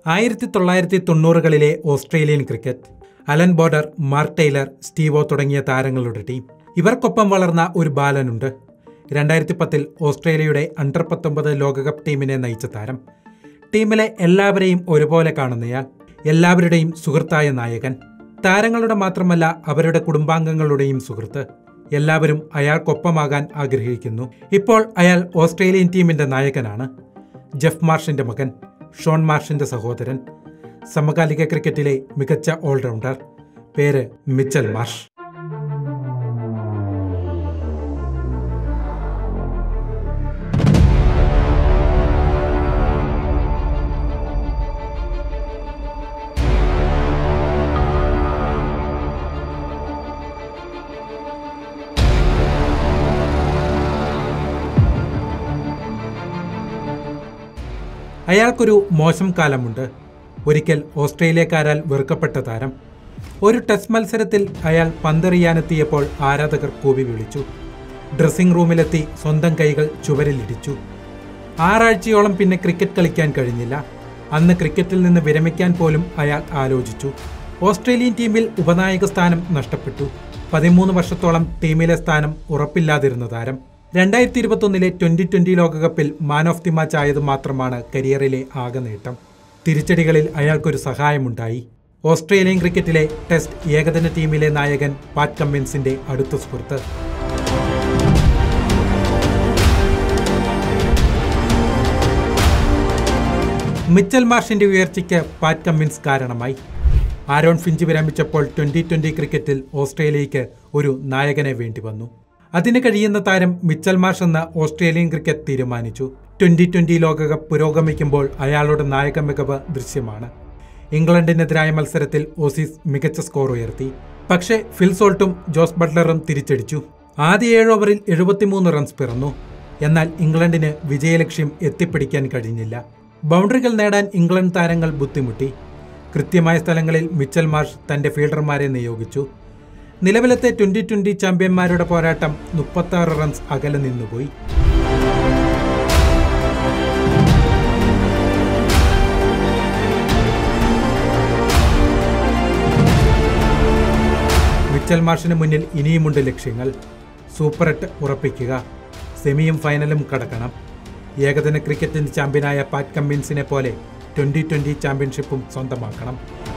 1990കളിലെ Australian cricket. Allan Border, Mark Taylor, Steve Waugh തുടങ്ങിയ താരങ്ങളുടെ team. ഇവർക്കൊപ്പം വളർന്ന ഒരു ബാലനുണ്ട്. 2010 ഓസ്ട്രേലിയയുടെ അണ്ടർ 19 ലോകകപ്പ് ടീമിനെ നയിച്ച താരം. ടീമിലെ എല്ലാവരെയും ഒരുപോലെ കാണുന്നയാൾ, എല്ലാവരുടെയും സുഹൃത്തായ നായകൻ. താരങ്ങളുടെ മാത്രമല്ല, അവരുടെ കുടുംബാംഗങ്ങളുടെയും സുഹൃത്ത്. എല്ലാവരും അയാൾക്കൊപ്പമാകാൻ ആഗ്രഹിക്കുന്നു. ഇപ്പോൾ അയാൾ ഓസ്ട്രേലിയൻ ടീമിന്റെ നായകനാണ്. ജെഫ് മാർഷിന്റെ മകൻ, ഷോൺ മാർഷിന്റെ സഹോദരൻ. സമകാലിക ക്രിക്കറ്റിലെ മികച്ച ഓൾറൗണ്ടർ. പേര് മിച്ചൽ മാർഷ്. അയാൾക്കൊരു മോശം കാലമുണ്ട്. ഒരിക്കൽ ഓസ്ട്രേലിയക്കാരാൽ വെറുക്കപ്പെട്ട താരം. ഒരു ടെസ്റ്റ് മത്സരത്തിൽ അയാൾ പന്തെറിയാനെത്തിയപ്പോൾ ആരാധകർ കൂവി വിളിച്ചു. ഡ്രസ്സിംഗ് റൂമിലെത്തി സ്വന്തം കൈകൾ ചുവരിലിടിച്ചു. 6 ആഴ്ചയോളം പിന്നെ ക്രിക്കറ്റ് കളിക്കാൻ കഴിഞ്ഞില്ല. അന്ന് ക്രിക്കറ്റിൽ നിന്ന് വിരമിക്കാൻ പോലും അയാൾ ആലോചിച്ചു. ഓസ്ട്രേലിയൻ ടീമിൽ ഉപനായക സ്ഥാനം നഷ്ടപ്പെട്ടു. 13 വർഷത്തോളം ടീമിലെ സ്ഥാനം ഉറപ്പില്ലാതിരുന്ന താരം 2021 2020 ലോകകപ്പിൽ മാൻ ഓഫ് ദി മാച്ച് ആയത് മാത്രമാണ് കരിയറിലെ ആകെ നേട്ടം. തിരിച്ചടികളിൽ അയാൾക്കൊരു സഹായമുണ്ടായി. ഓസ്ട്രേലിയൻ ക്രിക്കറ്റിലെ ടെസ്റ്റ് ഏകദിന ടീമിലെ നായകൻ പാറ്റ് കമ്മിൻസിന്റെ അടുത്ത സുഹൃത്ത്. മിച്ചൽ മാർഷിന്റെ ഉയർച്ചയ്ക്ക് പാറ്റ് കമ്മിൻസ് കാരണമായി. ആരോൺ ഫിഞ്ച് വിരമിച്ചപ്പോൾ 2020 ക്രിക്കറ്റിൽ ഓസ്ട്രേലിയയ്ക്ക് ഒരു നായകനെ വേണ്ടി വന്നു. അതിന് കഴിയുന്ന താരം മിച്ചൽ മാർഷ് എന്ന ഓസ്ട്രേലിയൻ ക്രിക്കറ്റ് തീരുമാനിച്ചു. 2020 ലോകകപ്പ് പുരോഗമിക്കുമ്പോൾ അയാളുടെ നായക മികവ് ദൃശ്യമാണ്. ഇംഗ്ലണ്ടിനെതിരായ മത്സരത്തിൽ ഓസീസ് മികച്ച സ്കോർ ഉയർത്തി. പക്ഷേ ഫിൽ സോൾട്ടും ജോസ് ബട്ട്ലറും തിരിച്ചടിച്ചു. ആദ്യ 7 ഓവറിൽ 73 റൺസ് പിറന്നു. എന്നാൽ ഇംഗ്ലണ്ടിന് വിജയലക്ഷ്യം എത്തിപ്പിടിക്കാൻ കഴിഞ്ഞില്ല. ബൗണ്ടറികൾ നേടാൻ ഇംഗ്ലണ്ട് താരങ്ങൾ ബുദ്ധിമുട്ടി. കൃത്യമായ സ്ഥലങ്ങളിൽ മിച്ചൽ മാർഷ് തന്റെ ഫീൽഡർമാരെ നിയോഗിച്ചു. നിലവിലത്തെ 2020 ചാമ്പ്യന്മാരുടെ പോരാട്ടം 36 റൺസ് അകലെ നിന്നുപോയി. മിച്ചൽ മാർഷിന് മുന്നിൽ ഇനിയുമുണ്ട് ലക്ഷ്യങ്ങൾ. സൂപ്പർ 8 ഉറപ്പിക്കുക, സെമിയും ഫൈനലും കടക്കണം. ഏകദിന ക്രിക്കറ്റിന്റെ ചാമ്പ്യനായ പാറ്റ് കമ്മിൻസിനെ പോലെ 2020 ചാമ്പ്യൻഷിപ്പും സ്വന്തമാക്കണം.